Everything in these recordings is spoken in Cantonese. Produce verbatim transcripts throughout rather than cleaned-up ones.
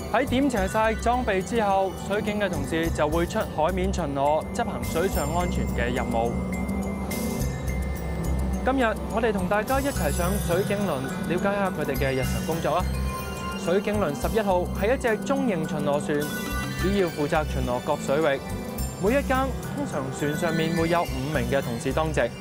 喺點齊晒裝備之後，水警嘅同事就會出海面巡邏，執行水上安全嘅任務。今日我哋同大家一齊上水警輪，了解下佢哋嘅日常工作啊！水警輪十一號係一隻中型巡邏船，主要負責巡邏各水域。每一更通常船上面會有五名嘅同事當值。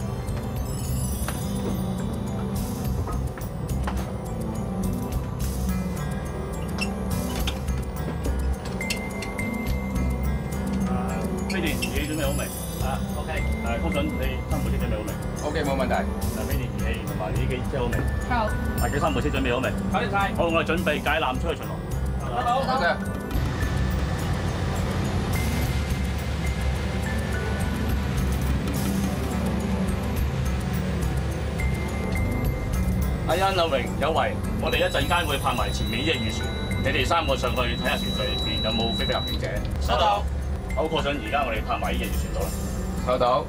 飛電儀器準備好未？啊 ，OK。誒，通訊你三部車準備好未 ？OK， 冇問題。 誒，飛電儀器同埋呢機車好未？ 好。 大幾三部車準備好未？ 搞掂晒。 好，我哋準備解纜出去巡邏。 得到。 好嘅。 阿欣、阿榮、有為，我哋一陣間會拍埋前面呢隻漁船，你哋三個上去睇下船上邊有冇非法入境者。 收到。 好，過陣而家我哋拍埋呢隻漁船度啦。 收到。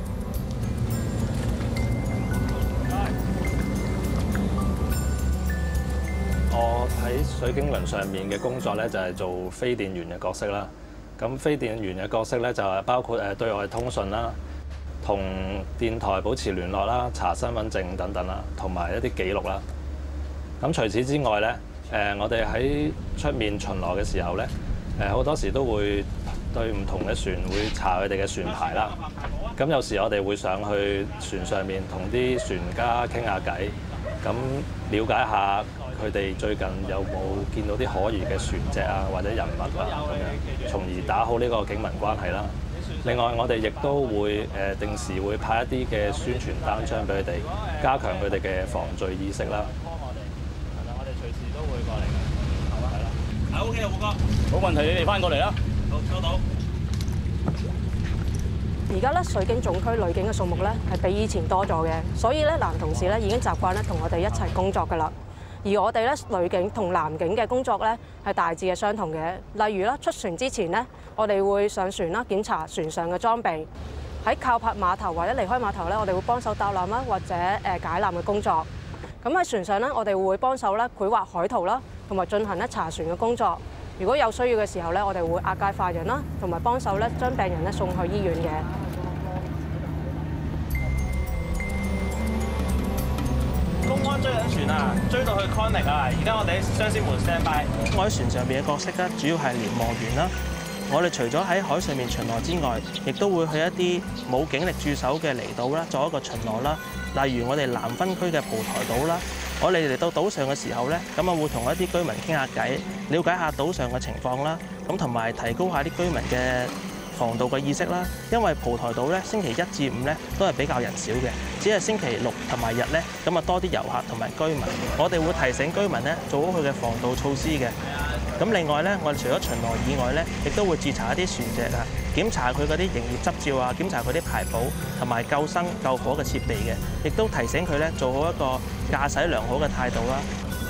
我喺水警輪上面嘅工作咧，就係做飛電員嘅角色啦。咁飛電員嘅角色咧，就係包括誒對外通訊啦，同電台保持聯絡啦、查身份證等等啦，同埋一啲記錄啦。咁除此之外咧，誒我哋喺出面巡邏嘅時候咧，誒好多時都會對唔同嘅船會查佢哋嘅船牌啦。咁有時我哋會上去船上面同啲船家傾下偈，咁了解下佢哋最近有冇見到啲可疑嘅船隻啊，或者人物啊咁樣，從而打好呢個警民關係啦。另外，我哋亦都會誒定時會派一啲嘅宣傳單張俾佢哋，加強佢哋嘅防罪意識啦。幫我哋係啦，我哋隨時都會過嚟嘅。好啊，係啦。 係 OK 啊，胡哥。冇問題，你哋翻過嚟啦。好，收到。 而家咧水警總區女警嘅數目咧係比以前多咗嘅，所以咧男同事咧已經習慣咧同我哋一齊工作㗎啦。而我哋咧女警同男警嘅工作咧係大致係相同嘅。例如啦，出船之前咧，我哋會上船啦，檢查船上嘅裝備；喺靠泊碼頭或者離開碼頭咧，我哋會幫手搭纜啦，或者誒解纜嘅工作。咁喺船上咧，我哋會幫手咧繪畫海圖啦，同埋進行咧查船嘅工作。如果有需要嘅時候咧，我哋會押解犯人啦，同埋幫手咧將病人咧送去醫院嘅。 公安追緊船啊，追到去 Connick 啊！而家我哋喺雙仙門 stand by。我喺船上邊嘅角色咧，主要係瞭望員啦。我哋除咗喺海上面巡邏之外，亦都會去一啲冇警力駐守嘅離島啦，做一個巡邏啦。例如我哋南分區嘅蒲台島啦，我哋嚟到島上嘅時候咧，咁啊會同一啲居民傾下偈，了解下島上嘅情況啦，咁同埋提高下啲居民嘅防盜嘅意識啦。因為蒲台島咧星期一至五咧都係比較人少嘅，只係星期六同埋日咧咁啊多啲遊客同埋居民。我哋會提醒居民咧做好佢嘅防盜措施嘅。咁另外咧，我哋除咗巡邏以外咧，亦都會截查一啲船隻啊，檢查佢嗰啲營業執照啊，檢查佢啲牌簿同埋救生救火嘅設備嘅，亦都提醒佢咧做好一個駕駛良好嘅態度啦。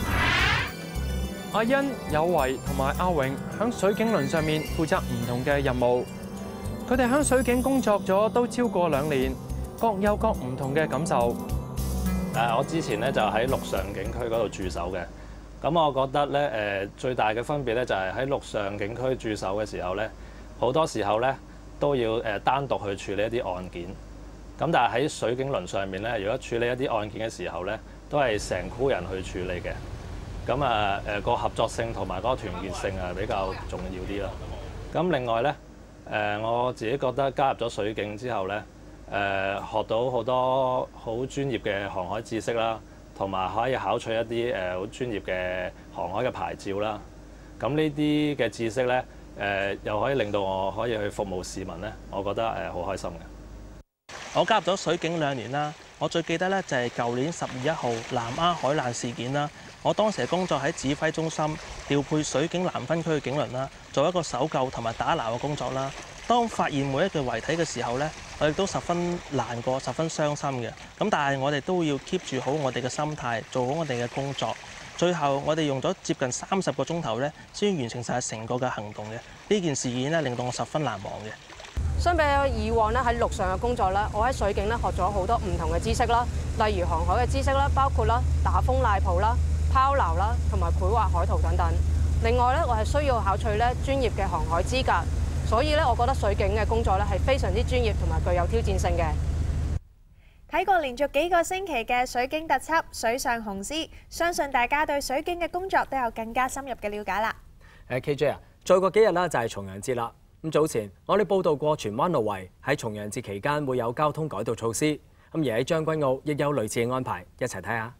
阿欣、有為同埋阿榮喺水警輪上面負責唔同嘅任務。佢哋喺水警工作咗都超過兩年，各有各唔同嘅感受。 誒，我之前咧就喺陸上警區嗰度駐守嘅。咁我覺得咧，誒最大嘅分別咧就係喺陸上警區駐守嘅時候咧，好多時候咧都要誒單獨去處理一啲案件。咁但係喺水警輪上面咧，如果處理一啲案件嘅時候咧，都係成箍人去處理嘅。咁啊誒個合作性同埋嗰個團結性啊比較重要啲啦。咁另外咧，誒我自己覺得加入咗水警之後咧，誒學到好多好專業嘅航海知識啦。同埋可以考取一啲誒好專業嘅航海嘅牌照啦。咁呢啲嘅知識咧，誒又可以令到我可以去服務市民咧，我覺得誒好開心嘅。 我加入咗水警兩年啦，我最記得咧就係舊年十月一號南丫海難事件啦。我當時嘅工作喺指揮中心調配水警南分區嘅警輪啦，做一個搜救同埋打撈嘅工作啦。當發現每一具遺體嘅時候咧，我哋都十分難過、十分傷心嘅。咁但係我哋都要 keep 住好我哋嘅心態，做好我哋嘅工作。最後我哋用咗接近三十個鐘頭咧，先完成晒成個嘅行動嘅。呢件事件咧令到我十分難忘嘅。 相比以往咧喺陸上嘅工作咧，我喺水警咧學咗好多唔同嘅知識啦，例如航海嘅知識啦，包括啦打風賴泡啦、拋錨啦，同埋繪畫海圖等等。 另外咧，我係需要考取咧專業嘅航海資格，所以咧，我覺得水警嘅工作咧係非常之專業同埋具有挑戰性嘅。 睇過連續幾個星期嘅水警特輯《水上雄獅》，相信大家對水警嘅工作都有更加深入嘅了解啦。 誒 K J 啊，再過幾日啦就係重陽節啦。咁早前我哋報道過荃灣路圍喺重陽節期間會有交通改道措施，咁而喺將軍澳亦有類似嘅安排，一齊睇下。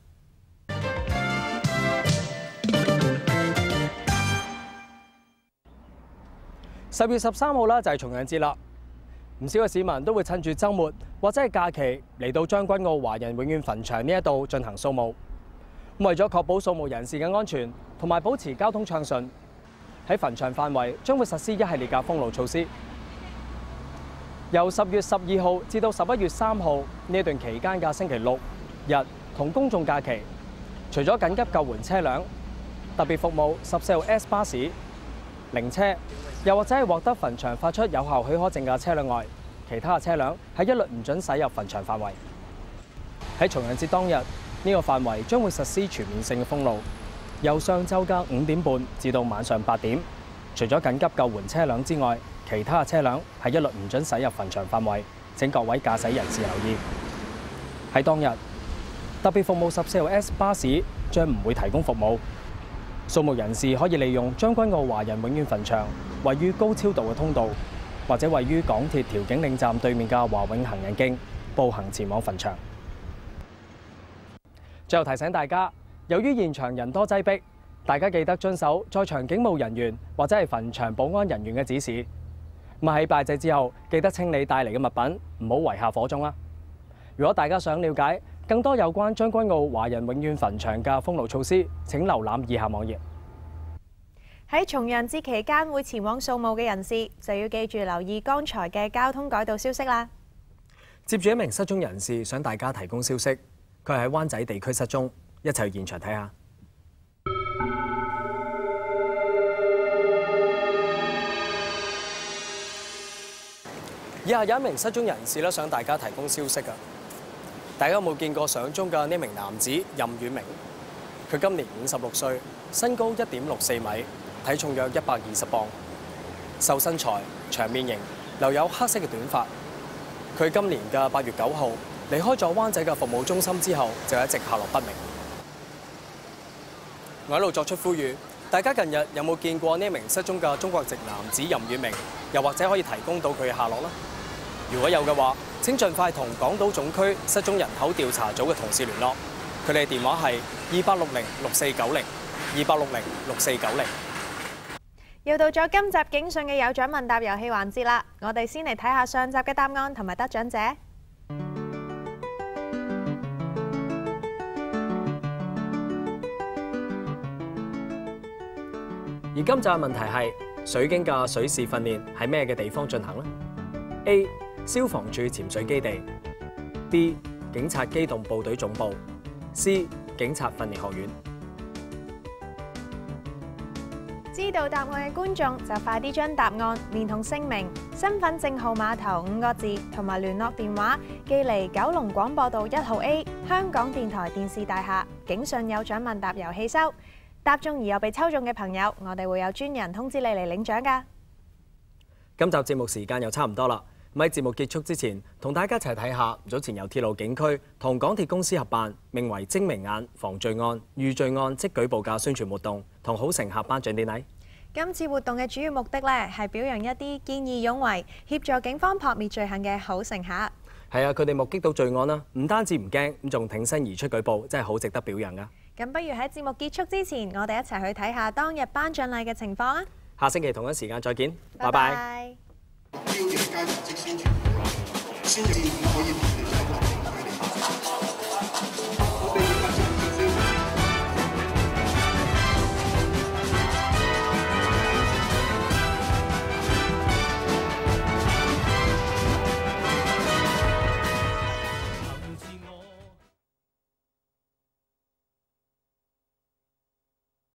十月十三號啦就係重陽節啦。唔少嘅市民都會趁住週末或者係假期嚟到將軍澳華人永遠墳場呢一度進行掃墓。為咗確保掃墓人士嘅安全同埋保持交通暢順，喺墳場範圍將會實施一系列嘅封路措施。由十月十二號至到十一月三號呢一段期間嘅星期六日同公眾假期，除咗緊急救援車輛、特別服務十四號 S 巴士、靈車，又或者係獲得墳場發出有效許可證嘅車輛外，其他嘅車輛係一律唔准駛入墳場範圍。喺重陽節當日，呢個範圍將會實施全面性嘅封路，由上晝嘅五點半至到晚上八點。除咗緊急救援車輛之外，其他嘅車輛係一律唔准駛入墳場範圍。請各位駕駛人士留意。喺當日，特別服務十四號 S 巴士將唔會提供服務。掃墓人士可以利用將軍澳華人永遠墳場位於高超道嘅通道，或者位於港鐵調景嶺站對面嘅華永行人徑步行前往墳場。最後提醒大家，由於現場人多擠迫，大家記得遵守在場警務人員或者係墳場保安人員嘅指示。咁喺拜祭之後，記得清理帶嚟嘅物品，唔好遺下火種啦。如果大家想了解更多有關將軍澳華人永遠墳場嘅封路措施，請瀏覽以下網頁。 喺重陽節期間會前往掃墓嘅人士，就要記住留意剛才嘅交通改道消息啦。 接住一名失蹤人士想大家提供消息，佢喺灣仔地區失蹤，一齊去現場睇下。以下有一名失蹤人士咧，想大家提供消息㗎。大家有冇見過相中嘅呢名男子任遠明？佢今年五十六歲，身高一點六四米，體重約一百二十磅，瘦身材，長面型，留有黑色嘅短髮。佢今年嘅八月九號離開咗灣仔嘅服務中心之後，就一直下落不明。我喺度作出呼籲，大家近日有冇見過呢名失蹤嘅中國籍男子任遠明？又或者可以提供到佢嘅下落呢？如果有嘅話，請盡快同港島總區失蹤人口調查組嘅同事聯絡，佢哋嘅電話係二八六零六四九零二八六零六四九零。 又到咗今集警訊嘅有獎問答遊戲環節啦，我哋先嚟睇下上集嘅答案同埋得獎者。 而今集嘅問題係水警嘅水事訓練喺咩嘅地方進行呢？ A. 消防處潛水基地 B. 警察機動部隊總部 C. 警察訓練學院。 知道答案嘅觀眾就快啲將答案連同姓名、身份證號碼頭五個字同埋聯絡電話寄嚟九龍廣播道一號 A 香港電台電視大廈警訊有獎問答遊戲收。答中而又被抽中嘅朋友，我哋會有專人通知你嚟領獎㗎。 今集節目時間又差唔多啦。喺節目結束之前，同大家一齊睇下早前由鐵路警區同港鐵公司合辦，名為精明眼防罪案遇罪案即舉報嘅宣傳活動同好乘客頒獎典禮。 今次活動嘅主要目的咧，係表揚一啲見義勇為、協助警方撲滅罪行嘅好乘客。 係啊，佢哋目擊到罪案啦，唔單止唔驚，咁仲挺身而出舉報，真係好值得表揚噶。 咁不如喺節目結束之前，我哋一齊去睇下當日頒獎禮嘅情況啊！ 下星期同一時間再見，拜拜。 拜拜。 標嘅街頭即宣傳，宣傳可以